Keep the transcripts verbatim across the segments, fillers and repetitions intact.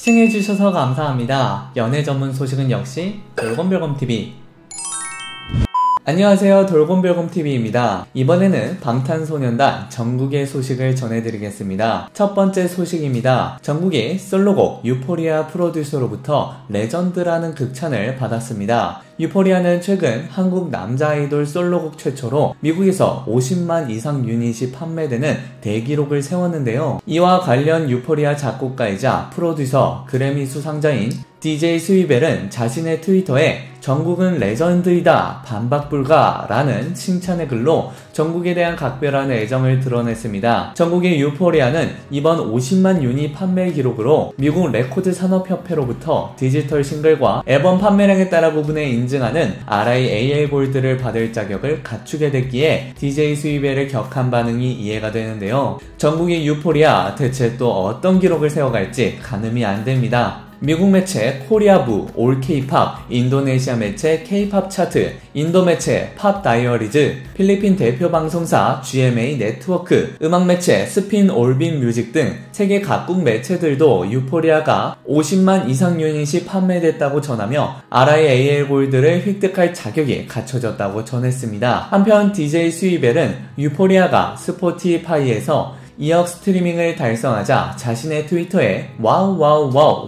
시청해주셔서 감사합니다. 연애 전문 소식은 역시 돌곰별곰티비. 안녕하세요, 돌곰별곰티비입니다. 이번에는 방탄소년단 정국의 소식을 전해드리겠습니다. 첫 번째 소식입니다. 정국이 솔로곡 유포리아 프로듀서로부터 레전드라는 극찬을 받았습니다. 유포리아는 최근 한국 남자 아이돌 솔로곡 최초로 미국에서 오십만 이상 유닛이 판매되는 대기록을 세웠는데요. 이와 관련 유포리아 작곡가이자 프로듀서 그래미 수상자인 디제이 스위벨은 자신의 트위터에 정국은 레전드이다, 반박불가 라는 칭찬의 글로 정국에 대한 각별한 애정을 드러냈습니다. 정국의 유포리아는 이번 오십만 유닛 판매 기록으로 미국 레코드 산업협회로부터 디지털 싱글과 앨범 판매량에 따라 구분해 인증하는 알아이에이엘 골드를 받을 자격을 갖추게 됐기에 디제이 스위벨의 격한 반응이 이해가 되는데요. 정국의 유포리아 대체 또 어떤 기록을 세워갈지 가늠이 안 됩니다. 미국 매체 코리아부, 올 케이팝, 인도네시아 매체 케이팝 차트, 인도 매체 팝 다이어리즈, 필리핀 대표 방송사 지엠에이 네트워크, 음악 매체 스핀 올빈 뮤직 등 세계 각국 매체들도 유포리아가 오십만 이상 유닛이 판매됐다고 전하며 알아이에이엘 골드를 획득할 자격이 갖춰졌다고 전했습니다. 한편 디제이 스위벨은 유포리아가 스포티파이에서 이억 스트리밍을 달성하자 자신의 트위터에 와우 와우 와우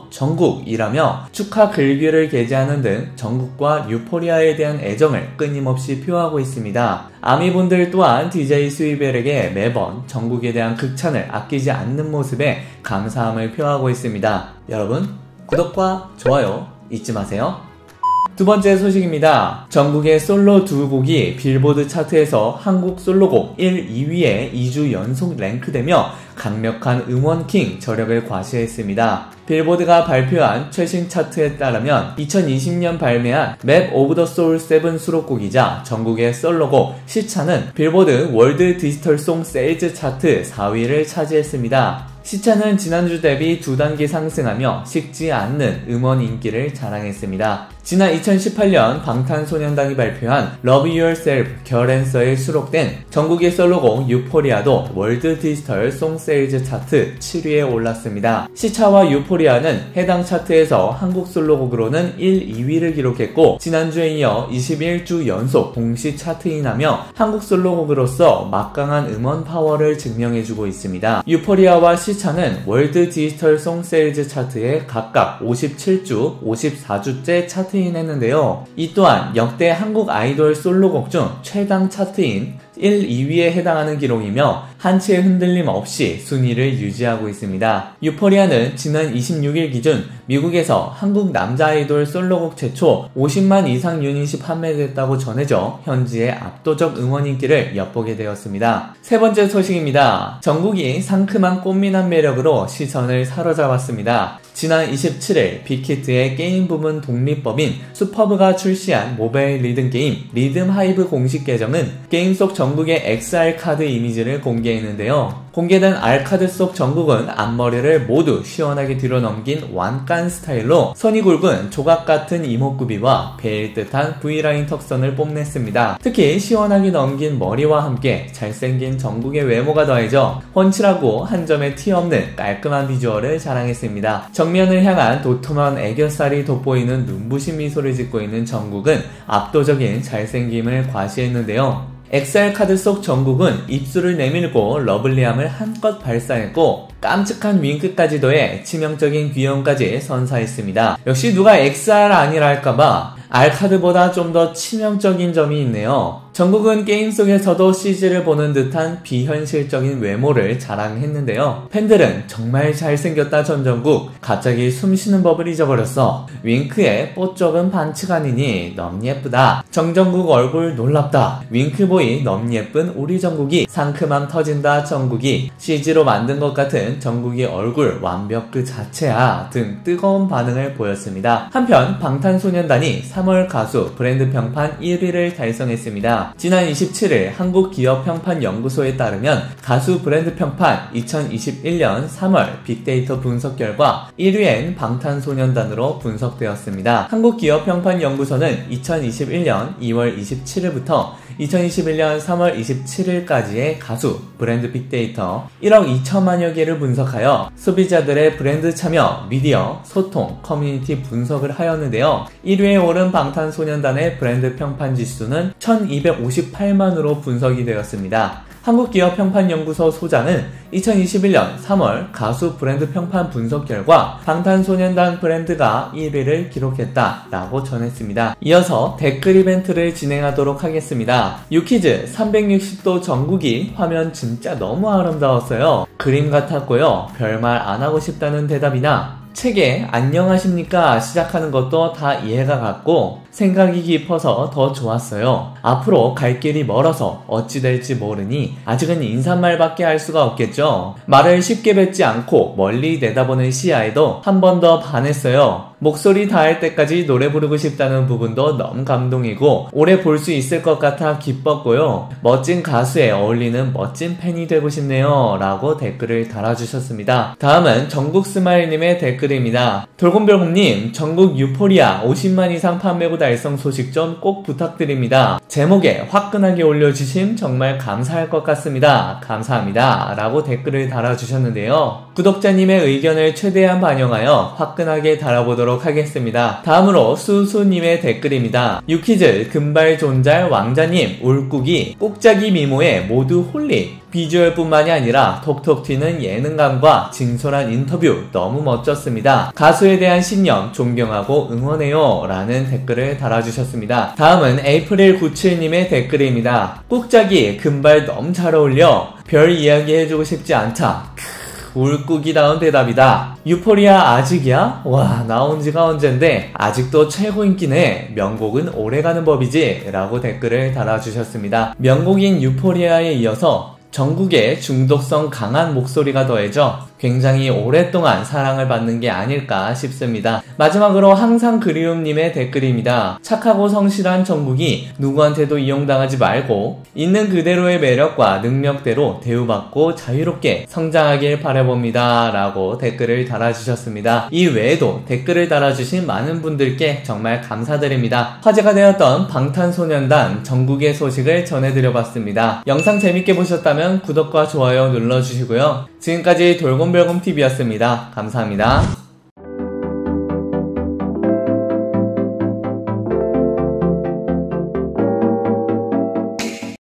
정국이라며 축하 글귀를 게재하는 등 정국과 유포리아에 대한 애정을 끊임없이 표하고 있습니다. 아미분들 또한 디제이 스위벨에게 매번 정국에 대한 극찬을 아끼지 않는 모습에 감사함을 표하고 있습니다. 여러분, 구독과 좋아요 잊지 마세요. 두 번째 소식입니다. 정국의 솔로 두 곡이 빌보드 차트에서 한국 솔로곡 일, 이 위에 이 주 연속 랭크되며 강력한 음원킹 저력을 과시했습니다. 빌보드가 발표한 최신 차트에 따르면 이천이십 년 발매한 맵 오브 더 소울 칠 수록곡이자 정국의 솔로곡 시차는 빌보드 월드 디지털 송 세일즈 차트 사 위를 차지했습니다. 시차는 지난주 대비 두 단계 상승하며 식지 않는 음원 인기를 자랑했습니다. 지난 이천십팔 년 방탄소년단이 발표한 Love Yourself 결앤서에 수록된 정국의 솔로곡 유포리아도 월드 디지털 송 세일즈 차트 칠 위에 올랐습니다. 시차와 유포리아는 해당 차트에서 한국 솔로곡으로는 일, 이 위를 기록했고 지난주에 이어 이십일 주 연속 공식 차트인하며 한국 솔로곡으로서 막강한 음원 파워를 증명해주고 있습니다. 유포리아와 시차는 월드 디지털 송 세일즈 차트에 각각 오십칠 주, 오십사 주째 차트인했는데요. 이 또한 역대 한국 아이돌 솔로곡 중 최강 차트인 일, 이 위에 해당하는 기록이며 한치의 흔들림 없이 순위를 유지하고 있습니다. 유포리아는 지난 이십육 일 기준 미국에서 한국 남자 아이돌 솔로곡 최초 오십만 이상 유닛이 판매됐다고 전해져 현지의 압도적 음원 인기를 엿보게 되었습니다. 세 번째 소식입니다. 정국이 상큼한 꽃미남 매력으로 시선을 사로잡았습니다. 지난 이십칠 일 빅히트의 게임 부문 독립법인 슈퍼브가 출시한 모바일 리듬 게임 리듬 하이브 공식 계정은 게임 속 정국의 엑스알 카드 이미지를 공개했는데요. 공개된 알카드 속 정국은 앞머리를 모두 시원하게 뒤로 넘긴 완깐 스타일로 선이 굵은 조각 같은 이목구비와 베일 듯한 V라인 턱선을 뽐냈습니다. 특히 시원하게 넘긴 머리와 함께 잘생긴 정국의 외모가 더해져 훤칠하고 한 점의 티 없는 깔끔한 비주얼을 자랑했습니다. 정면을 향한 도톰한 애교살이 돋보이는 눈부신 미소를 짓고 있는 정국은 압도적인 잘생김을 과시했는데요. 엑스알 카드 속 정국은 입술을 내밀고 러블리함을 한껏 발산했고 깜찍한 윙크까지 더해 치명적인 귀여움까지 선사했습니다. 역시 누가 엑스알 아니라 할까봐 알카드보다 좀 더 치명적인 점이 있네요. 정국은 게임 속에서도 씨지를 보는 듯한 비현실적인 외모를 자랑했는데요. 팬들은 정말 잘생겼다 전정국, 갑자기 숨쉬는 법을 잊어버렸어. 윙크에 뽀쩍은 반칙 아니니 너무 예쁘다. 정정국 얼굴 놀랍다. 윙크보이 너무 예쁜 우리 정국이 상큼함 터진다 정국이 씨지로 만든 것 같은 정국이 얼굴 완벽 그 자체야 등 뜨거운 반응을 보였습니다. 한편 방탄소년단이 삼 삼월 가수 브랜드 평판 일 위를 달성했습니다. 지난 이십칠일 한국기업평판연구소에 따르면 가수 브랜드 평판 이천이십일년 삼월 빅데이터 분석 결과 일 위엔 방탄소년단으로 분석되었습니다. 한국기업평판연구소는 이천이십일년 이월 이십칠일부터 이천이십일년 삼월 이십칠일까지의 가수 브랜드 빅데이터 일억 이천만여 개를 분석하여 소비자들의 브랜드 참여, 미디어, 소통, 커뮤니티 분석을 하였는데요. 일 위에 오른 방탄소년단의 브랜드 평판 지수는 천이백오십팔만으로 분석이 되었습니다. 한국기업평판연구소 소장은 이천이십일년 삼월 가수 브랜드 평판 분석 결과 방탄소년단 브랜드가 일 위를 기록했다 라고 전했습니다. 이어서 댓글 이벤트를 진행하도록 하겠습니다. 유퀴즈 삼백육십도 전국이 화면 진짜 너무 아름다웠어요. 그림 같았고요. 별말 안하고 싶다는 대답이나 책에 안녕하십니까 시작하는 것도 다 이해가 갔고 생각이 깊어서 더 좋았어요. 앞으로 갈 길이 멀어서 어찌 될지 모르니 아직은 인사말밖에 할 수가 없겠죠. 말을 쉽게 뱉지 않고 멀리 내다보는 시야에도 한 번 더 반했어요. 목소리 닿을 때까지 노래 부르고 싶다는 부분도 너무 감동이고 오래 볼 수 있을 것 같아 기뻤고요. 멋진 가수에 어울리는 멋진 팬이 되고 싶네요 라고 댓글을 달아주셨습니다. 다음은 전국스마일님의 댓글입니다. 돌곰별곰님, 전국 유포리아 오십만 이상 판매고 달성 소식 좀 꼭 부탁드립니다. 제목에 화끈하게 올려주심 정말 감사할 것 같습니다. 감사합니다 라고 댓글을 달아주셨는데요. 구독자님의 의견을 최대한 반영하여 화끈하게 달아보도록 하겠습니다. 다음으로 수수님의 댓글입니다. 유퀴즈 금발존잘 왕자님, 울꾸기, 꼭자기 미모에 모두 홀릭. 비주얼뿐만이 아니라 톡톡 튀는 예능감과 진솔한 인터뷰 너무 멋졌습니다. 가수에 대한 신념 존경하고 응원해요 라는 댓글을 달아주셨습니다. 다음은 에이프릴 구십칠님의 댓글입니다. 꼭자기 금발 너무 잘 어울려. 별 이야기 해주고 싶지 않다. 울꾸기다운 대답이다. 유포리아 아직이야? 와, 나온 지가 언젠데 아직도 최고 인기네. 명곡은 오래가는 법이지 라고 댓글을 달아주셨습니다. 명곡인 유포리아에 이어서 전국의 중독성 강한 목소리가 더해져 굉장히 오랫동안 사랑을 받는 게 아닐까 싶습니다. 마지막으로 항상 그리움님의 댓글입니다. 착하고 성실한 정국이 누구한테도 이용당하지 말고 있는 그대로의 매력과 능력대로 대우받고 자유롭게 성장하길 바라봅니다 라고 댓글을 달아주셨습니다. 이 외에도 댓글을 달아주신 많은 분들께 정말 감사드립니다. 화제가 되었던 방탄소년단 전국의 소식을 전해드려봤습니다. 영상 재밌게 보셨다면 구독과 좋아요 눌러주시고요. 지금까지 돌곰별곰티비였습니다. 감사합니다.